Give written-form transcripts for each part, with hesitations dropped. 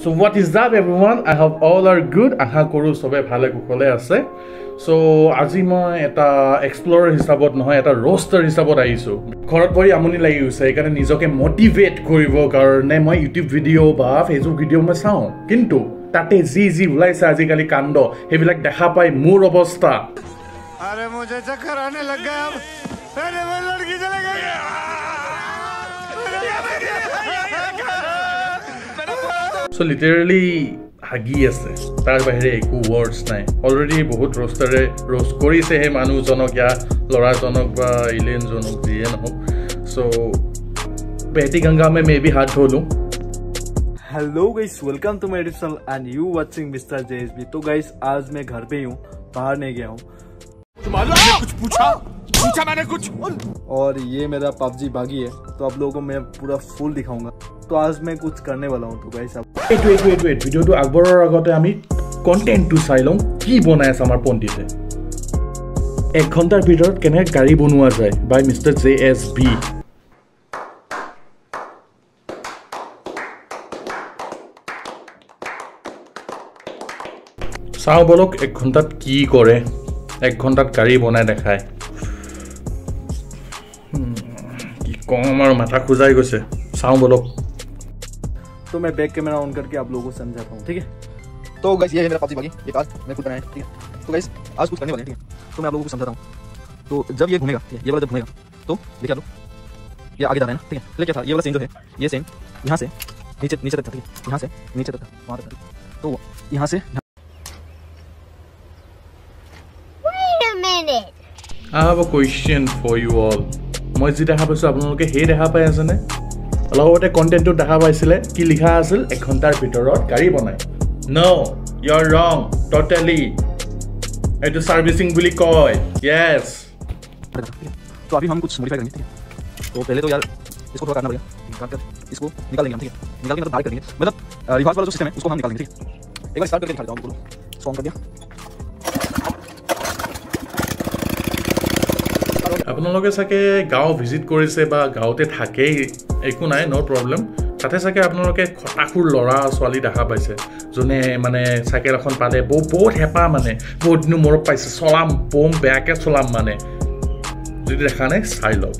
So what is up everyone? I hope all are good. Aha koru sobe bhale kukhole ase. So আজি মই এটা explorer হিচাপত নহয় এটা ৰোস্টাৰ হিচাপত আহিছো ঘৰত বহি আমনি লাগি গৈছে এইকাৰণে নিজকে মোটিভেট কৰিব কাৰণে মই ইউটিউব ভিডিঅ' বা ফেচবুক ভিডিঅ' মই চাওঁ কিন্তু তাতে যি ওলাইছে আজিকালি কাণ্ড সেইবিলাক দেখা পাই মোৰ অৱস্থা अरे मुझे चक्कर आने लग गया अब अरे वो लड़की चले गई So literally হাগি আছে তাৰ বাহিৰে একো ওয়াৰ্ডছ নাই অলৰেডি বহুত ৰোস্টাৰে ৰোস্ট কৰিছে হে মানুহজনক या লৰাজনক বা এলিয়েন জনক যিয়ে নহওক সো বেটি গংগা মে भी हाथ धो लूं hello guys welcome to my channel and you watching mister JSB. तो गाइस आज मैं घर पे ही हूँ, बाहर नहीं गया हूँ। तुम्हारे कुछ पूछा मैंने कुछ और ये मेरा पबजी बागी है तो आप लोगों को मैं पूरा फुल दिखाऊंगा। तो आज मैं कुछ करने वाला हूँ। तो गाइस आप वेट ভিডিওটো আগবৰৰ আগতে আমি কন্টেন্টটো চাই লওঁ কি বনাই আছে আমাৰ পণ্ডিতে 1 ঘণ্টাৰ ভিতৰত কেনে গাড়ী বনোৱা যায় বাই মিস্টাৰ জেএসবি চাও বলক 1 ঘণ্টাত কি কৰে 1 ঘণ্টাত গাড়ী বনাই দেখায় কি কম আৰু মাথা খুজাই গৈছে চাও বলক तो मैं बैक कैमरा ऑन करके आप लोगों को समझाता हूँ, ठीक है। तो गाइस ये है मेरा पबजी बागी, ये कार मैं खुद बनाया है, ठीक है। तो गाइस आज कुछ करने वाले हैं, ठीक है। तो मैं आप लोगों को समझाता हूँ। तो जब ये घूमेगा, ठीक है, ये वाला जब घूमेगा तो देखिए आप लोग ये आगे जा रहा है ना, ठीक है। पहले क्या था ये वाला सेम जो है ये सेम यहाँ से नीचे तक था, ठीक है, यहाँ से नीचे तक था वहाँ तक, तो यहाँ से Wait a minute. I have a question for you all. মই যি দেখা পাইছো আপোনালোকে হে দেখা পাই আছে নে লগতে কন্টেন্টটো দেখা পাইছিলে কি লিখা আছিল 1 ঘণ্টাৰ ভিতৰত গাড়ী বনাই no you are wrong totally এটো সার্ভিসিং বুলি কয় यस तो अभी हम कुछ मॉडिफाई करेंगे, ठीक है। तो पहले तो यार इसको थोड़ा काटना पड़ेगा, काट कर इसको निकाल देंगे हम, ठीक है। निकाल के मतलब बाहर कर देंगे, मतलब रिवर्स वाला जो सिस्टम है उसको हम निकाल देंगे, ठीक है। एक बार स्टार्ट करके दिखा देता हूं आपको, इसको ऑन कर दिया। আপোনালোকে সাকে গাঁও ভিজিট কৰিছে বা গাঁওতে থাকে একো নাই নো প্ৰবলেম তাতে সাকে আপোনালোকে খটাখুৰ লৰা ছোৱালী দেখা পাইছে যোনে মানে সাইকেল এখন পালে বহুত হেপা মানে বহুত দিন মৰক পাইছে চলাম বম বেয়াকে চলাম মানে যদি দেখা নাই চাই লওক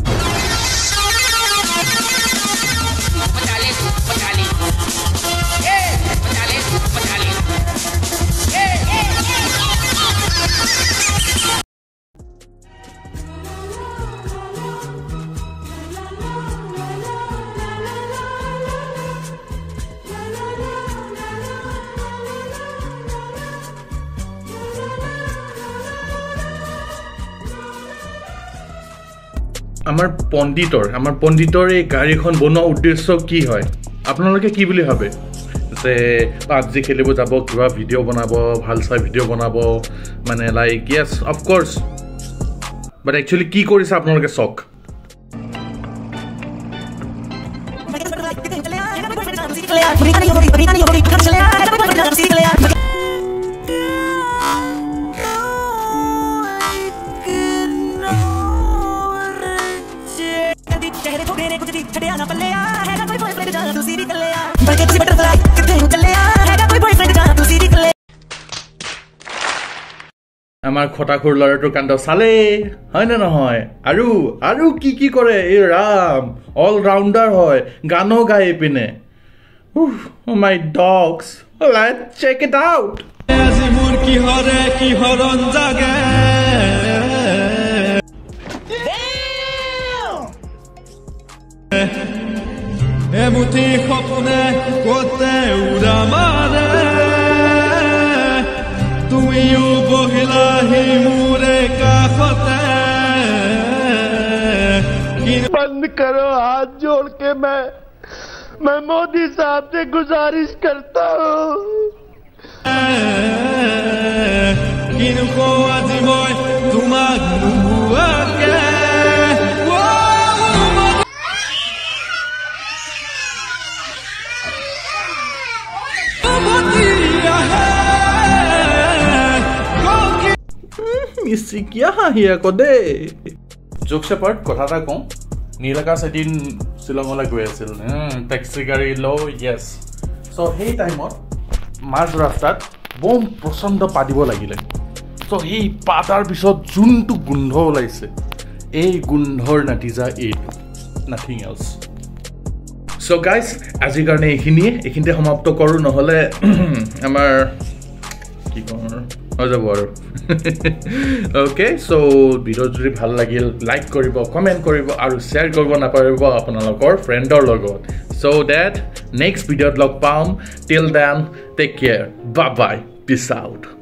আমাৰ পণ্ডিতৰ এই গাড়ীখন বনোৱা উদ্দেশ্য কি হয় আপোনালোকে কি বুলি ভাবে যে পাবজি খেলিব যাব কিবা ভিডিঅ' বনাব ভাল চাই ভিডিঅ' বনাব মানে like yes of course but actually কি কৰিছে আপোনালোকে চক আমাৰ খটাখুৰ লৰাটোৰ কাণ্ড চালে হয় না নহয় আৰু কি কৰে এই ৰাম অল ৰাউন্ডাৰ হয় গানো গাই পিনে my dogs let's check it out আজি মোৰ কি হৰণ জাগে এমুঠি সপোনে কোতে উৰা মাৰে তুমিও বহিলাহি মোৰে কাষতে बंद करो हाथ जोड़ के मैं मोदी साहब से गुजारिश करता हूँ किनको आज मैं तुम्हारा हुआ के মিছি কিয়া হাঁহি আকৌ দেই জোক সেপাৰ্ট কথা এটা কওঁ নীলাকাশ এদিন শ্বিলঙলৈ গৈ আছিল টেক্সি গাড়ী লওঁ য়েছ সো সেই টাইমত মাজ ৰাস্তাত বম প্ৰচণ্ড পা দিব লাগিলে সো সেই পাতাৰ পিছত যোনটো গোন্ধ ওলাইছে এই গোন্ধৰ নতিজা এইটো নাথিং এলছ সো গাইজ আজিৰ কাৰণে এইখিনিতে সমাপ্ত কৰোঁ নহ'লে আমাৰ কি কওঁ হৈ যাব আৰু ওকে সো ভিডিঅ' যদি ভাল লাগিল লাইক কৰিব কমেণ্ট কৰিব আৰু শ্বেয়াৰ কৰিব নাপাহৰিব আপোনালোকৰ ফ্ৰেণ্ডৰ লগত সো ডেট নেক্সট ভিডিঅ'ত লগ পাম till then take care bye bye peace out